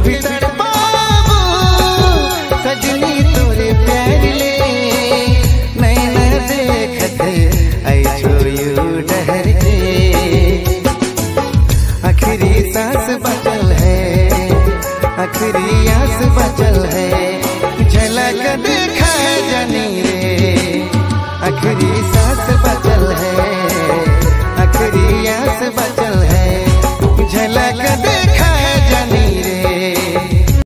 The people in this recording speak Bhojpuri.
भी तड़पाबो सजनी तोरे प्यार ले नैना देखत आई छोयू डहर के आखिरी सांस बचल है आखिरी आस बचल है झलक दे